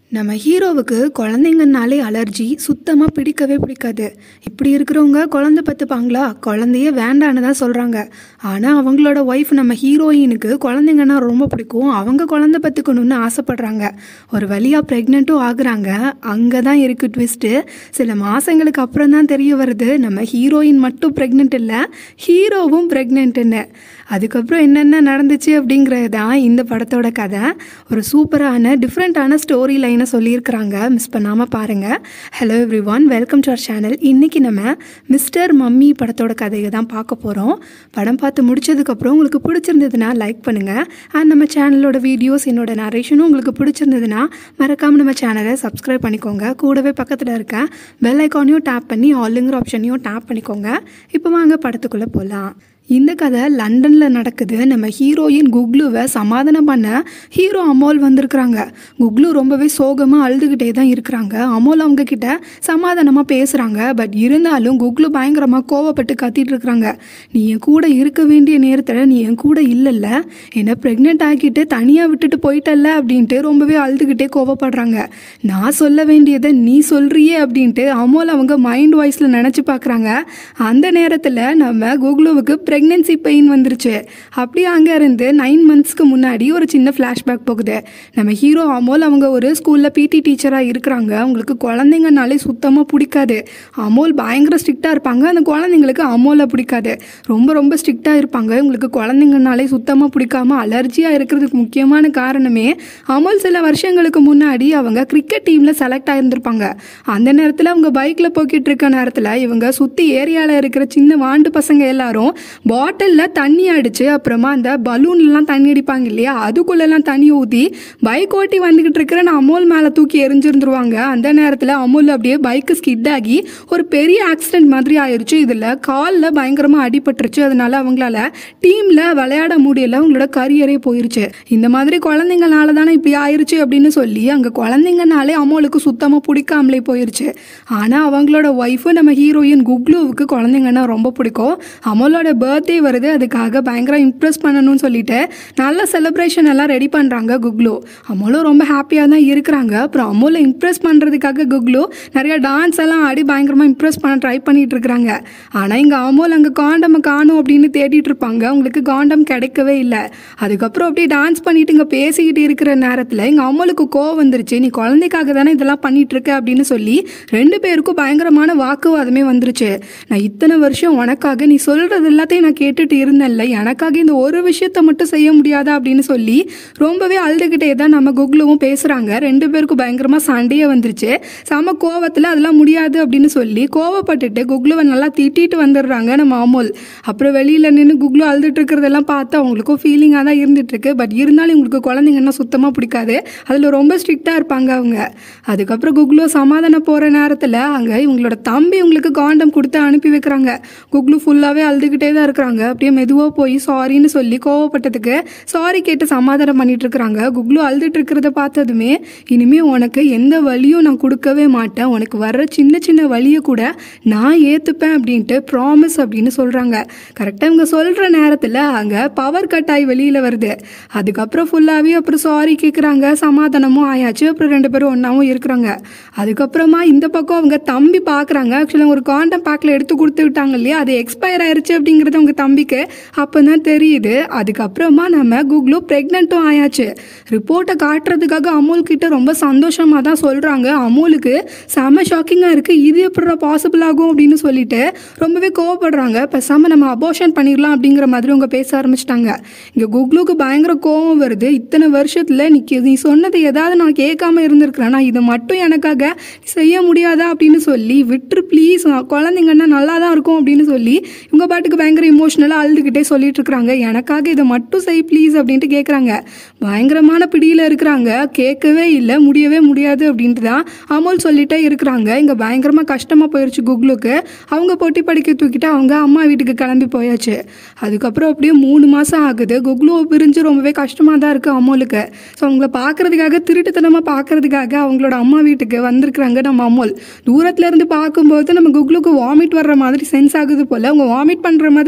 நம்ம ஹீரோவுக்கு குழந்தைங்கனாலே அலர்ஜி சுத்தமாக பிடிக்கவே பிடிக்காது. இப்படி இருக்கிறவங்க குழந்தை பெற்றுப்பாங்களா? குழந்தையே வேண்டான்னு தான் சொல்கிறாங்க. ஆனால் அவங்களோட ஒய்ஃப் நம்ம ஹீரோயினுக்கு குழந்தைங்கன்னா ரொம்ப பிடிக்கும். அவங்க குழந்தை பெற்றுக்கணும்னு ஆசைப்படுறாங்க. ஒரு வழியாக ப்ரெக்னெண்ட்டும் ஆகுறாங்க. அங்கே தான் இருக்குது ட்விஸ்ட்டு. சில மாதங்களுக்கு அப்புறம் தான் தெரிய வருது நம்ம ஹீரோயின் மட்டும் ப்ரெக்னென்ட் இல்லை, ஹீரோவும் ப்ரெக்னென்ட்டுன்னு. அதுக்கப்புறம் என்னென்ன நடந்துச்சு அப்படிங்கிறது தான் இந்த படத்தோட கதை. ஒரு சூப்பரான டிஃப்ரெண்ட்டான ஸ்டோரி லைனை சொல்லியிருக்கிறாங்க. மிஸ் பண்ணாமல் பாருங்கள். Hello everyone, welcome to our channel. இன்றைக்கி நம்ம மிஸ்டர் மம்மி படத்தோட கதையை தான் பார்க்க போகிறோம். படம் பார்த்து முடிச்சதுக்கப்புறம் உங்களுக்கு பிடிச்சிருந்ததுன்னா லைக் பண்ணுங்கள். அண்ட் நம்ம சேனலோட வீடியோஸ், என்னோட நரேஷனும் உங்களுக்கு பிடிச்சிருந்ததுன்னா மறக்காமல் நம்ம சேனலை சப்ஸ்கிரைப் பண்ணிக்கோங்க. கூடவே பக்கத்தில் இருக்க பெல் ஐக்கானையும் டேப் பண்ணி ஆல்லுங்கிற ஆப்ஷனையும் டேப் பண்ணிக்கோங்க. இப்போ வாங்க படத்துக்குள்ளே போகலாம். இந்த கதை லண்டனில் நடக்குது. நம்ம ஹீரோயின் குக்லுவை சமாதானம் பண்ண ஹீரோ அமோல் வந்திருக்கிறாங்க. குக்லு ரொம்பவே சோகமாக அழுதுகிட்டே தான் இருக்கிறாங்க. அமோல் அவங்க கிட்ட சமாதானமாக பேசுகிறாங்க. பட் இருந்தாலும் குக்லு பயங்கரமாக கோவப்பட்டு கத்திட்டு இருக்கிறாங்க. நீ என் கூட இருக்க வேண்டிய நேரத்தில் நீ என் கூட இல்லைல்ல, என்னை ப்ரெக்னென்ட் ஆக்கிட்டு தனியாக விட்டுட்டு போயிட்டல்ல அப்படின்ட்டு ரொம்பவே அழுதுகிட்டே கோவப்படுறாங்க. நான் சொல்ல வேண்டியதை நீ சொல்கிறியே அப்படின்ட்டு அமோல் அவங்க மைண்ட் வாய்ஸில் நினச்சி பார்க்குறாங்க. அந்த நேரத்தில் நம்ம குக்லுவுக்கு ப்ரெக்னென்சி பெயின் வந்துருச்சு. அப்படியே அங்கே இருந்து 9 monthsக்கு முன்னாடி ஒரு சின்ன ஃப்ளாஷ்பேக் போகுது. நம்ம ஹீரோ அமோல் அவங்க ஒரு ஸ்கூலில் பிடி டீச்சராக இருக்கிறாங்க. அவங்களுக்கு குழந்தைங்கனாலே சுத்தமாக பிடிக்காது. அமோல் பயங்கர ஸ்ட்ரிக்டாக இருப்பாங்க. அந்த குழந்தைங்களுக்கு அமோலை பிடிக்காது. ரொம்ப ரொம்ப ஸ்ட்ரிக்டாக இருப்பாங்க. உங்களுக்கு குழந்தைங்கனாலே சுத்தமாக பிடிக்காம அலர்ஜியாக இருக்கிறதுக்கு முக்கியமான காரணமே அமோல் சில வருஷங்களுக்கு முன்னாடி அவங்க கிரிக்கெட் டீமில் செலக்ட் ஆகியிருந்திருப்பாங்க. அந்த நேரத்தில் அவங்க பைக்கில் போய்கிட்டு இருக்க நேரத்தில் இவங்க சுற்றி ஏரியாவில் இருக்கிற சின்ன வாண்டு பசங்க எல்லாரும் பாட்டிலில் தண்ணி அடித்து, அப்புறமா அந்த பலூன்லாம் தண்ணி அடிப்பாங்க இல்லையா, அதுக்குள்ளெல்லாம் தண்ணி ஊற்றி பைக் ஓட்டி வந்துக்கிட்டு இருக்கிற அமோல் மேலே தூக்கி எரிஞ்சிருந்துருவாங்க. அந்த நேரத்தில் அமோல் அப்படியே பைக்கு ஸ்கிட் ஆகி ஒரு பெரிய ஆக்சிடென்ட் மாதிரி ஆயிடுச்சு. இதில் காலில் பயங்கரமாக அடிபட்டுருச்சு. அதனால அவங்களால டீமில் விளையாட முடியல. அவங்களோட கரியரே போயிருச்சு. இந்த மாதிரி குழந்தைங்கனால தானே இப்படி ஆயிடுச்சு அப்படின்னு சொல்லி அங்கே குழந்தைங்கனாலே அமோலுக்கு சுத்தமாக பிடிக்காமலே போயிருச்சு. ஆனால் அவங்களோட ஒய்ஃபு நம்ம ஹீரோயின் குக்லுவுக்கு குழந்தைங்கன்னா ரொம்ப பிடிக்கும். அமோலோட பர்த்டே வருது, அதுக்காக பயங்கர இம்ப்ரெஸ் பண்ணணும்னு சொல்லிட்டு நல்ல செலிப்ரேஷன் எல்லாம் ரெடி பண்ணுறாங்க குக்லு. அமோலும் ரொம்ப ஹாப்பியாக தான் இருக்கிறாங்க. அப்புறம் அமோலை இம்ப்ரெஸ் பண்ணுறதுக்காக குக்லு நிறைய டான்ஸ் எல்லாம் ஆடி பயங்கரமாக இம்ப்ரெஸ் பண்ண ட்ரை பண்ணிட்டு இருக்கிறாங்க. ஆனால் இங்கே அமோல் அங்கே காண்டம் காணும் அப்படின்னு தேடிட்டு இருப்பாங்க. அவங்களுக்கு காண்டம் கிடைக்கவே இல்லை. அதுக்கப்புறம் அப்படியே டான்ஸ் பண்ணிட்டு இங்கே பேசிக்கிட்டு இருக்கிற நேரத்தில் இங்கே அமோலுக்கு கோவம் வந்துருச்சு. நீ குழந்தைக்காக தானே இதெல்லாம் பண்ணிட்டு இருக்க அப்படின்னு சொல்லி ரெண்டு பேருக்கும் பயங்கரமான வாக்குவாதமே வந்துருச்சு. நான் இத்தனை வருஷம் உனக்காக நீ சொல்கிறது எல்லாத்தையும் நான் கேட்டுட்டு இருந்தேன்ல, எனக்காக இந்த ஒரு விஷயத்த மட்டும் செய்ய முடியாதா அப்படின்னு சொல்லி ரொம்பவே அழுதுகிட்டே தான் நம்ம குக்லுவும் பேசுகிறாங்க. ரெண்டு பேருக்கும் பயங்கரமாக சண்டையே வந்துருச்சு. செம கோவத்தில் அதெல்லாம் முடியாது அப்படின்னு சொல்லி கோவப்பட்டுட்டு குக்லுவை நல்லா திட்டிட்டு வந்துடுறாங்க நம்ம அமோல். அப்புறம் வெளியில் நின்று குக்லு அழுதுட்டு இருக்கிறதெல்லாம் பார்த்து அவங்களுக்கும் ஃபீலிங்காக தான் இருந்துகிட்ருக்கு. பட் இருந்தாலும் இவங்களுக்கு குழந்தைங்கன்னா சுத்தமாக பிடிக்காது. அதில் ரொம்ப ஸ்ட்ரிக்டாக இருப்பாங்க அவங்க. அதுக்கப்புறம் குக்லு சமாதானம் போகிற நேரத்தில் அங்கே இவங்களோட தம்பி இவங்களுக்கு காண்டம் கொடுத்து அனுப்பி வைக்கிறாங்க. குக்லு ஃபுல்லாகவே அழுதுகிட்டே தான் இருக்கிறாங்க. அப்படியே மெதுவாக போய் சாரின்னு சொல்லி கோவப்பட்டதுக்கு சாரி கேட்டு சமாதானம் பண்ணிட்டு இருக்கிறாங்க. குக்லு அழுதுட்டு இருக்கிறத பார்த்ததுமே இனிமேல் உனக்கு எந்த வலியும் நான் கொடுக்கவே மாட்டேன், உனக்கு வர்ற சின்ன சின்ன வலியை கூட நான் ஏற்றுப்பேன் அப்படின்ட்டு ப்ராமிஸ் அப்படின்னு சொல்கிறாங்க. கரெக்டாக இவங்க சொல்கிற நேரத்தில் அங்கே பவர் கட் ஆகி வெளியில் வருது. அதுக்கப்புறம் ஃபுல்லாகவே அப்புறம் சாரி கேட்குறாங்க. சமாதானமும் ஆயாச்சு. அப்புறம் ரெண்டு பேரும் ஒன்றாவும் இருக்கிறாங்க. அதுக்கப்புறமா இந்த பக்கம் அவங்க தம்பி பார்க்குறாங்க. ஆக்சுவலாக ஒரு காண்டம் பேக்கில் எடுத்து கொடுத்து விட்டாங்க இல்லையா, அது எக்ஸ்பயர் ஆயிடுச்சு அப்படிங்கிறது அவங்க தம்பிக்கு அப்போ தான் தெரியுது. அதுக்கப்புறமா நம்ம குக்லு ப்ரெக்னென்ட்டும் ஆயாச்சு. ரிப்போர்ட்டை காட்டுறதுக்காக அமோல் கிட்ட ரொம்ப சந்தோஷமாக தான் சொல்கிறாங்க. அமோலுக்கு செம ஷாக்கிங்காக இருக்குது. இது எப்படி பாசிபிள் ஆகும் அப்படின்னு சொல்லிட்டு ரொம்பவே கோவப்படுறாங்க. பேசாமல் நம்ம அபோஷன் பண்ணிடலாம் அப்படிங்கிற மாதிரி அவங்க பேச ஆரம்பிச்சிட்டாங்க. இங்கே குக்லுக்கு பயங்கர கோவம் வருது. இத்தனை வருஷத்தில் நீ சொன்னது ஏதாவது நான் கேட்காம இருந்திருக்கிறேன், நான் இதை மட்டும் எனக்காக செய்ய முடியாதா அப்படின்னு சொல்லி விட்டுரு ப்ளீஸ், குழந்தைங்கன்னா நல்லா தான் இருக்கும் அப்படின்னு சொல்லி இவங்க பாட்டுக்கு பயங்கர இமோஷனலாக அழுதுகிட்டே சொல்லிட்டு இருக்கிறாங்க. எனக்காக இதை மட்டும் செய் ப்ளீஸ் அப்படின்ட்டு கேட்குறாங்க. பயங்கரமான பிடியில் இருக்கிறாங்க. கேட்கவே இல்லை, முடியவே முடியாது அப்படின்ட்டு தான் அமோல் சொல்லிட்டே இருக்கிறாங்க. இங்கே பயங்கரமாக கஷ்டமாக போயிடுச்சு குக்லுக்கு. அவங்க பொட்டி படிக்க தூக்கிட்டு அவங்க அம்மா வீட்டுக்கு கிளம்பி போயாச்சு. அதுக்கப்புறம் அப்படியே 3 மாதம் ஆகுது. குக்லுவை பிரிஞ்சு ரொம்பவே கஷ்டமாக தான் இருக்குது அமோலுக்கு. ஸோ அவங்கள பார்க்குறதுக்காக, திருட்டுத்தனமாக பார்க்குறதுக்காக அவங்களோட அம்மா வீட்டுக்கு வந்திருக்கிறாங்க நம்ம அமோல். தூரத்துலேருந்து பார்க்கும்போது நம்ம குக்லுக்கு வாமிட் வர்ற மாதிரி சென்ஸ் ஆகுது போல். அவங்க வாமிட் பண்ணுற மாதிரி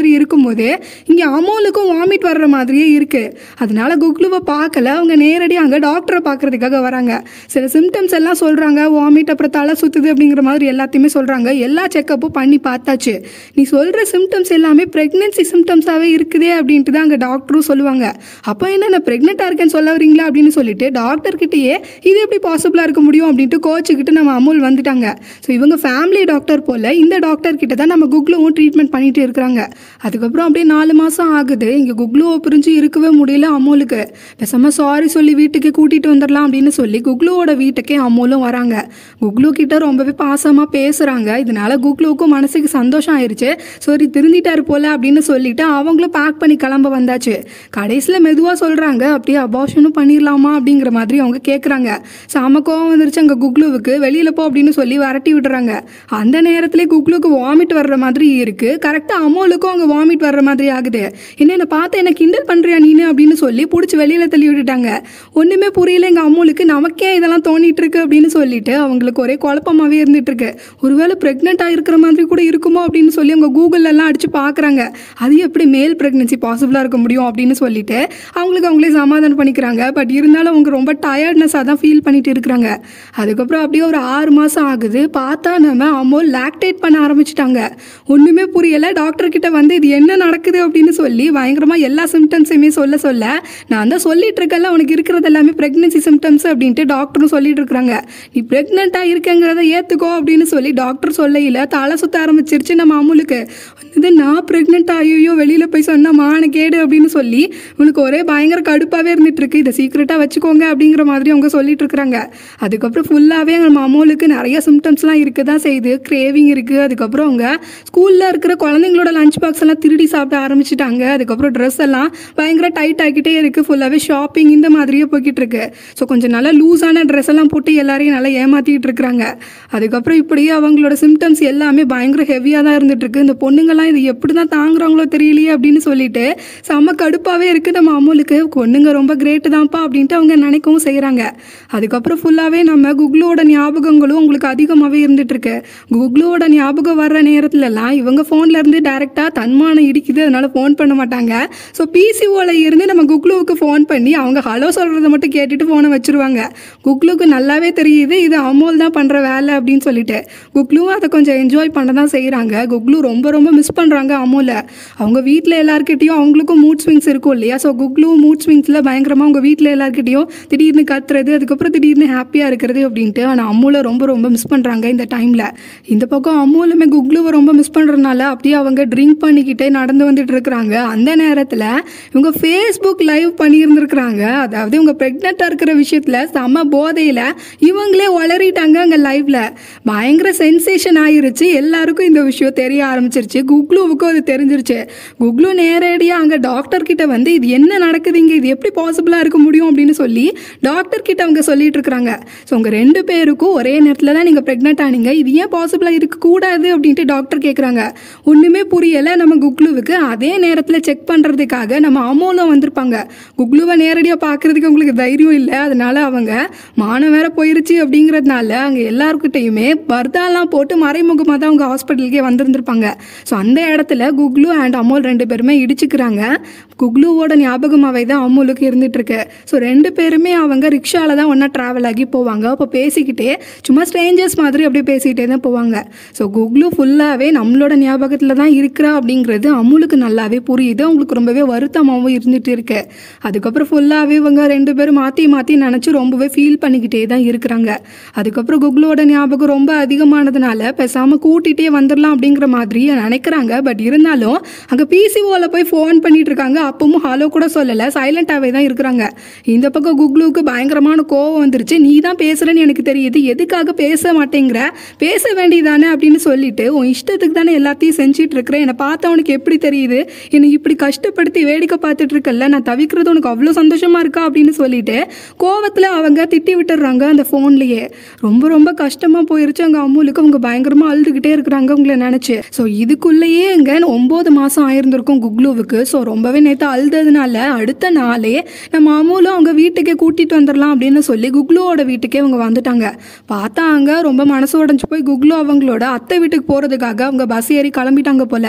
மாதிரி இருக்கும்போது இங்கே அமோலுக்கும் வாமிட் வர்ற மாதிரியே இருக்குது. அதனால குக்லுவை பார்க்கல, அவங்க நேரடியாக அங்கே டாக்டரை பார்க்கறதுக்காக வராங்க. சில சிம்டம்ஸ் எல்லாம் சொல்கிறாங்க, வாமிட் அப்புறம் தலை சுற்றுது அப்படிங்கிற மாதிரி எல்லாத்தையுமே சொல்கிறாங்க. எல்லா செக்கப்பும் பண்ணி பார்த்தாச்சு. நீ சொல்கிற சிம்டம்ஸ் எல்லாமே ப்ரெக்னென்சி சிம்டம்ஸாகவே இருக்குதே அப்படின்ட்டு தான் அங்கே டாக்டரும் சொல்லுவாங்க. அப்போ என்ன நான் ப்ரெக்னெண்ட்டாக இருக்கேன்னு சொல்ல வரீங்களா அப்படின்னு சொல்லிட்டு டாக்டர்கிட்டயே இது எப்படி பாசிபிளாக இருக்க முடியும் அப்படின்ட்டு கோச்சுக்கிட்டு நம்ம அமுல் வந்துட்டாங்க. ஸோ இவங்க ஃபேமிலி டாக்டர் போல் இந்த டாக்டர் கிட்ட தான் நம்ம குக்லுவும் ட்ரீட்மெண்ட் பண்ணிட்டு இருக்கிறாங்க. அதுக்கப்புறம் அப்படியே 4 மாதம் ஆகுது. இங்கே குக்லுவை புரிஞ்சு இருக்கவே முடியல அமுலுக்கு. பேசாமல் சாரி சொல்லி வீட்டுக்கு கூட்டிகிட்டு வந்துடலாம் அப்படின்னு சொல்லி குக்லுவோட வீட்டுக்கே அமுலும் வராங்க. குக்லு கிட்ட ரொம்பவே பாசமாக பேசுகிறாங்க. இதனால குக்லுவுக்கும் மனசுக்கு சந்தோஷம் ஆயிடுச்சு. சரி திருந்திட்டாரு போல அப்படின்னு சொல்லிட்டு அவங்களும் பேக் பண்ணி கிளம்ப வந்தாச்சு. கடைசியில் மெதுவாக சொல்கிறாங்க, அப்படியே அபார்ஷனும் பண்ணிடலாமா அப்படிங்கிற மாதிரி அவங்க கேட்குறாங்க. செம கோவம் வந்துருச்சு அங்கே குக்லுவுக்கு. வெளியில் போ அப்படின்னு சொல்லி விரட்டி விட்டுறாங்க. அந்த நேரத்துலேயே குக்லுவுக்கு வாமிட் வர்ற மாதிரி இருக்குது. கரெக்டாக அமோலுக்கும் அங்கே வாமிட் வர்ற மாதிரி ஆகுது. என்னை பார்த்து என்ன கிண்டல் பண்ணுறியா நீனு அப்படின்னு சொல்லி பிடிச்சி வெளியில் தள்ளி விட்டுட்டாங்க. ஒன்றுமே புரியல எங்கள் அம்முலுக்கு, நமக்கே இதெல்லாம் தோணிட்டு இருக்கு அப்படின்னு சொல்லிட்டு அவங்களுக்கு ஒரே குழப்பமாகவே இருந்துட்டு இருக்கு. ஒருவேளை ப்ரெக்னெண்ட்டாக இருக்கிற மாதிரி கூட இருக்குமோ அப்படின்னு சொல்லி அவங்க கூகுளெல்லாம் அடித்து பார்க்குறாங்க. அது எப்படி மேல் ப்ரெக்னென்சி பாசிபிளாக இருக்க முடியும் அப்படின்னு சொல்லிட்டு அவங்களுக்கு அவங்களே சமாதானம் பண்ணிக்கிறாங்க. பட் இருந்தாலும் அவங்க ரொம்ப டயர்ட்னஸாக தான் ஃபீல் பண்ணிட்டு இருக்கிறாங்க. அதுக்கப்புறம் அப்படியே ஒரு 6 மாதம் ஆகுது. பார்த்தா நம்ம அமோல் லாக்டேட் பண்ண ஆரம்பிச்சிட்டாங்க. ஒன்றுமே புரியலை. டாக்டர் கிட்ட வந்து இது என்ன நடக்குது அப்படின்னு சொல்லி பயங்கரமாக எல்லா சிம்டம்ஸையுமே சொல்ல நான் தான் சொல்லிட்டு இருக்கல உனக்கு இருக்கிறது எல்லாமே ப்ரெக்னென்சி சிம்டம்ஸ் அப்படின்ட்டு டாக்டரும் சொல்லிட்டு இருக்கிறாங்க. நீ ப்ரெக்னெண்ட்டாக இருக்கங்கிறத ஏற்றுக்கோ அப்படின்னு சொல்லி டாக்டர் சொல்லையில் தலை சுத்த ஆரம்பிச்சிருச்சு நம்ம அமுலுக்கு. இது நான் ப்ரெக்னெண்ட் ஆகியோ வெளியில் போய் சொன்னால் மான கேடு அப்படின்னு சொல்லி உனக்கு ஒரே பயங்கர கடுப்பாகவே இருந்துட்டு இருக்கு. இதை சீக்கிரட்டாக வச்சுக்கோங்க அப்படிங்கிற மாதிரி அவங்க சொல்லிட்டு இருக்கிறாங்க. அதுக்கப்புறம் ஃபுல்லாகவே நம்ம அமுலுக்கு நிறைய சிம்டம்ஸ்லாம் இருக்க தான் செய்யுது. கிரேவிங் இருக்குது. அதுக்கப்புறம் அவங்க ஸ்கூலில் இருக்கிற குழந்தைங்களோட லஞ்ச் பாக்ஸ் எல்லாம் திருடி சாப்பிட ஆரம்பிச்சிட்டாங்க. அதுக்கப்புறம் ட்ரெஸ் எல்லாம் பயங்கர டைட் ஆகிக்கிட்டே இருக்குது. ஃபுல்லாகவே ஷாப்பிங் இந்த மாதிரியே போய்கிட்டு இருக்கு. ஸோ கொஞ்சம் நல்லா லூஸான ட்ரெஸ் எல்லாம் போட்டு எல்லாரையும் நல்லா ஏமாற்றிட்டு இருக்கிறாங்க. அதுக்கப்புறம் இப்படியே அவங்களோட சிம்டம்ஸ் எல்லாமே பயங்கர ஹெவியாக தான் இருந்துட்டு இருக்கு. இந்த பொண்ணுங்கள்லாம் இது எப்படி தான் தாங்குறாங்களோ தெரியலையே அப்படின்னு சொல்லிட்டு செம்ம கடுப்பாகவே இருக்குது நம்ம அமுலுக்கு. பொண்ணுங்க ரொம்ப கிரேட்டு தான்ப்பா அப்படின்ட்டு அவங்க நினைக்கவும் செய்கிறாங்க. அதுக்கப்புறம் ஃபுல்லாகவே நம்ம குக்லுவோட ஞாபகங்களும் உங்களுக்கு அதிகமாகவே இருந்துட்டு இருக்கு. குக்லுவோட ஞாபகம் வர்ற நேரத்துலலாம் இவங்க ஃபோன்ல இருந்து டைரெக்டாக தன்மானம் இடிக்குது. அதனால ஃபோன் பண்ண மாட்டாங்க. ஸோ பிசிஓல இருந்து நம்ம குக்லுவுக்கு ஃபோன் பண்ணி அவங்க ஹலோ சொல்கிறத மட்டும் கேட்டுட்டு ஃபோனை வச்சுருவாங்க. குக்லுக்கு நல்லாவே தெரியுது இது அமோல் தான் பண்ணுற வேலை அப்படின்னு சொல்லிட்டு. குக்லுவும் அதை கொஞ்சம் என்ஜாய் பண்ண தான் செய்கிறாங்க. குக்லு ரொம்ப ரொம்ப மிஸ் பண்ணுறாங்க அமோலை. அவங்க வீட்டில் எல்லாருக்கிட்டையும் அவங்களுக்கும் மூட் ஸ்விங்ஸ் இருக்கும் இல்லையா. ஸோ குக்லுவும் மூட் ஸ்விங்ஸில் பயங்கரமாக அவங்க வீட்டில் எல்லாருக்கிட்டையும் திடீர்னு கத்துறது, அதுக்கப்புறம் திடீர்னு ஹாப்பியாக இருக்கிறது அப்படின்ட்டு. ஆனால் அம்மூலை ரொம்ப ரொம்ப மிஸ் பண்ணுறாங்க இந்த டைமில். இந்த பக்கம் அம்மூலுமே குக்லுவை ரொம்ப மிஸ் பண்ணுறதுனால அப்படியே அவங்க ட்ரிங்க் பண்ணிக்கிட்டே நடந்து வந்துட்டு இருக்கிறாங்க. அந்த நேரத்தில் இவங்க ஃபேஸ்புக் லைவ் பண்ணியிருந்துருக்குறாங்க. அதாவது இவங்க ப்ரெக்னெண்ட்டாக இருக்கிற விஷயத்தில் செம போதையில் இவங்களே வளரிட்டாங்க அங்கே லைவ்ல. பயங்கர சென்சேஷன் ஆயிருச்சு. எல்லாருக்கும் இந்த விஷயம் தெரிய ஆரம்பிச்சிருச்சு. குக்லுவுக்கும் அது தெரிஞ்சிருச்சு. குக்லு நேரடியாக அங்கே டாக்டர் கிட்ட வந்து இது என்ன நடக்குதுங்க, இது எப்படி பாசிபிளாக இருக்க முடியும் அப்படின்னு சொல்லி டாக்டர் கிட்ட அவங்க சொல்லிட்டு இருக்கிறாங்க. ஸோ உங்கள் 2 பேருக்கும் ஒரே நேரத்தில் தான் நீங்கள் ப்ரெக்னெண்ட் ஆனீங்க, இது ஏன் பாசிபிளாக இருக்கக்கூடாது அப்படின்ட்டு டாக்டர் கேட்குறாங்க. ஒன்றுமே புரியலை நம்ம குக்லுவுக்கு. அதே நேரத்தில் செக் பண்ணுறதுக்காக நம்ம அமோலும் வந்திருப்பாங்க. குக்லுவை நேரடியாக பார்க்குறதுக்கு உங்களுக்கு தைரியம் இல்லை. அதனால அவங்க மானம் வேற போயிருச்சு அப்படிங்கிறதுனால அங்கே எல்லாருக்கிட்டையுமே பர்தாலாம் போட்டு மறைமுகமாக தான் அவங்க ஹாஸ்பிட்டலுக்கே வந்திருந்திருப்பாங்க. ஸோ அந்த இடத்துல குக்லு அண்ட் அமோல் 2 பேருமே இடிச்சுக்கிறாங்க. குக்லுவோட ஞாபகமாகவே தான் அமோலுக்கு இருந்துட்டு இருக்கு. ஸோ 2 பேருமே அவங்க ரிக்ஷாவில் தான் ஒன்றா ட்ராவல் ஆகி போவாங்க. அப்போ பேசிக்கிட்டே சும்மா ஸ்ட்ரேஞ்சர்ஸ் மாதிரி அப்படியே பேசிக்கிட்டே தான் போவாங்க. ஸோ குக்லு ஃபுல்லாகவே நம்மளோட ஞாபகத்தில் தான் இருக்கிறா அப்படிங்கிறது அமுலுக்கு நல்லாவே புரியுது. அவங்களுக்கு ரொம்பவே வருத்தமாகவும் இருந்துட்டு இருக்கு. அதுக்கப்புறம் ஃபுல்லாகவே இவங்க 2 பேரும் மாற்றி மாற்றி நினச்சி ரொம்பவே ஃபீல் பண்ணிக்கிட்டே தான் இருக்கிறாங்க. அதுக்கப்புறம் குக்லுவோட ஞாபகம் ரொம்ப அதிகமானதுனால பேசாமல் கூட்டிகிட்டே வந்துடலாம் அப்படிங்கிற மாதிரி நினைக்கிறாங்க. பட் இருந்தாலும் அங்கே பிசிஓவில் போய் ஃபோன் பண்ணிட்டு இருக்காங்க. அப்பவும் ஹலோ கூட சொல்லலை, சைலண்டாகவே தான் இருக்கிறாங்க. இந்த பக்கம் குக்லுவுக்கு பயங்கரமான கோவம் வந்துருச்சு. நீ தான் பேசுகிறேன்னு எனக்கு தெரியுது, எதுக்காக பேச மாட்டேங்கிற, பேச வேண்டியதானே அப்படின்னு சொல்லிட்டு உன் இஷ்டத்துக்கு தானே எல்லாத்தையும் செஞ்சுட்டு இருக்கிறேன், என்னை பார்த்தா உனக்கு எப்படி தெரியுது, என்னை இப்படி கஷ்டப்படுத்தி வேடிக்கை பார்த்துட்டு இருக்கல, நான் தவிக்கிறது உனக்கு அவ்வளோ சந்தோஷமா இருக்கா அப்படின்னு சொல்லிட்டு கோவத்தில் அவங்க திட்டி விட்டுறாங்க அந்த ஃபோன்லேயே. ரொம்ப ரொம்ப கஷ்டமாக போயிருச்சு அங்கே அம்முலுக்கு. அவங்க பயங்கரமாக அழுதுகிட்டே இருக்கிறாங்க உங்களை நினச்சி. ஸோ இதுக்குள்ளேயே அங்கே 9 மாதம் ஆயிருந்திருக்கும் குக்லுவுக்கு. ஸோ ரொம்பவே நேற்று அழுததுனால அடுத்த நாளே நம்ம அம்முலும் அவங்க வீட்டுக்கே கூட்டிகிட்டு வந்துடலாம் அப்படின்னு சொல்லி குக்லுவோட வீட்டுக்கே அவங்க வந்துட்டாங்க. பார்த்தாங்க ரொம்ப மனசு உடஞ்சி போய் குக்லு அவங்களோட அத்தை வீட்டுக்கு போகிறதுக்காக அவங்க பஸ் ஏறி கிளம்பிட்டாங்க போல. ஸோ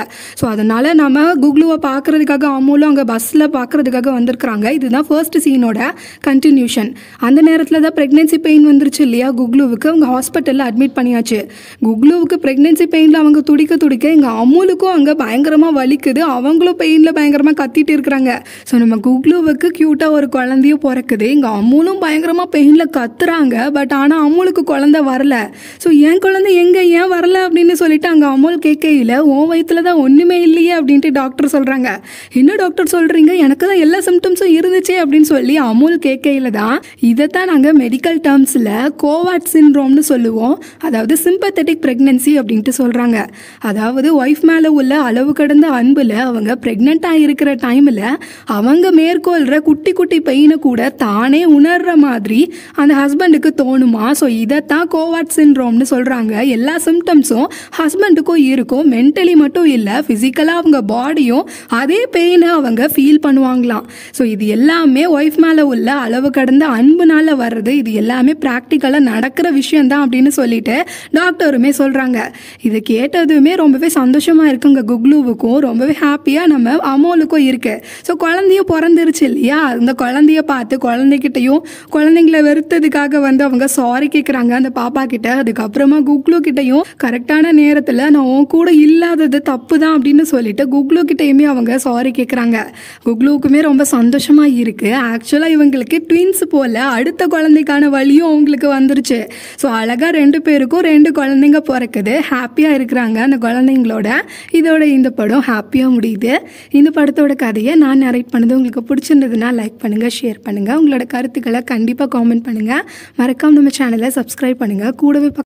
அதனால் நம்ம குக்லுவை பார்க்குறதுக்காக அம்முலும் அங்கே பஸ்ஸில் பார்க்குறதுக்காக வந்திருக்கிறாங்க. இதுதான் ஃபர்ஸ்ட் சீனோட கண்டினியூஷன். அந்த நேரத்தில் தான் ப்ரெக்னென்சி பெயின் வந்துருச்சு இல்லையா குக்லுவுக்கு. அவங்க ஹாஸ்பிட்டலில் அட்மிட் பண்ணியாச்சு. குக்லுவுக்கு ப்ரெக்னென்சி பெயினில் அவங்க துடிக்க எங்கள் அம்முலுக்கும் அங்கே பயங்கரமாக வலிக்குது. அவங்களும் பெயினில் பயங்கரமாக கத்திட்டு இருக்கிறாங்க. ஸோ நம்ம குக்லுவுக்கு க்யூட்டாக ஒரு குழந்தையும் பிறக்குது. எங்கள் அம்முலும் பயங்கரமாக பெயினில் கத்துறாங்க. பட் ஆனால் அம்முலுக்கு குழந்தை வரல. ஸோ என் குழந்தை எங்கே ஏன் வரல அப்படின்னு சொல்லிட்டு அங்கே அம்முல் கேட்கையில் உன் வயிற்றுல தான் ஒன்றுமே இல்லையே அப்படின்ட்டு டாக்டர் சொல்கிறாங்க. என்ன டாக்டர் சொல்கிறீங்க, எனக்கு தான் எல்லா சிம்டம்ஸும் இருந்துச்சே அப்படின்னு சொல்லி அம்முல் கேட்கையில் தான் இதைத்தான் நாங்கள் மெடிக்கல் டேர்ம்ஸில் கோவாட் சின்ட்ரோம்னு சொல்லுவோம். அதாவது சிம்பத்தட்டிக் ப்ரெக்னென்சி அப்படின்ட்டு சொல்கிறாங்க. அதாவது ஒய்ஃப் மேலே உள்ள அளவு கடந்த அன்பில் அவங்க ப்ரெக்னெண்ட்டாக இருக்கிற டைமில் அவங்க மேற்கொள்கிற குட்டி குட்டி பெயினை கூட தானே உணர்கிற மாதிரி அந்த ஹஸ்பண்டுக்கு தோணுமா. ஸோ இதைத்தான் கோவாட் சின்ட்ரோம்னு சொல்கிறாங்க. எல்லா சிம்டம்ஸும் ஹஸ்பண்டுக்கும் இருக்கும். மென்டலி மட்டும் இல்லை, ஃபிசிக்கலாக அவங்க பாடியும் அதே பெயினை அவங்க ஃபீல் பண்ணுவாங்களாம். ஸோ இது எல்லாமே ஒய்ஃப் மேலே உள்ள அளவு கடந்த அன்புனால வர்றது. இது எல்லாமே ப்ராக்டிக்கலாக நடக்கிற விஷயந்தான் அப்படின்னு சொல்லிட்டு டாக்டருமே சொல்கிறாங்க. இதை கேட்டதுமே ரொம்பவே சந்தோஷமாக இருக்குங்க குக்லுவுக்கும், ரொம்பவே ஹாப்பியாக நம்ம அமோலுக்கும் இருக்கு. ஸோ குழந்தையும் பிறந்துருச்சு இல்லையா. அந்த குழந்தைய பார்த்து குழந்தைகிட்டையும் குழந்தைங்களை வெறுத்ததுக்காக வந்து அவங்க சாரி கேட்குறாங்க அந்த பாப்பா கிட்ட. அதுக்கப்புறமா குக்லு கிட்டையும் கரெக்டான நேரத்தில் நான் உன் கூட இல்லாதது தப்பு தான் அப்படின்னு சொல்லிட்டு குக்லு கிட்டையுமே அவங்க சாரி கேட்குறாங்க. குக்லுவுக்குமே ரொம்ப சந்தோஷமாக இருக்குது. ஆக்சுவலாக இவங்களுக்கு ட்வின்ஸ் போல் அடுத்த குழந்தைக்கான வழியும் அவங்களுக்கு வந்துருச்சு. ஸோ அழகாக 2 பேருக்கும் 2 குழந்தைங்க பிறக்குது. ஹாப்பியாக இருக்கிறாங்க அந்த குழந்தைங்களோட. இதோட இந்த படம் ஹாப்பியாக முடியுது. இந்த படத்தோட கதையை நான் நரேட் பண்ணது உங்களுக்கு பிடிச்சிருந்ததுன்னா லைக் பண்ணுங்கள், ஷேர் பண்ணுங்கள். உங்களோட கருத்துக்களை கண்டிப்பாக காமெண்ட் பண்ணுங்கள். மறக்காம நம்ம சேனலை சப்ஸ்கிரைப் பண்ணுங்கள். கூடவே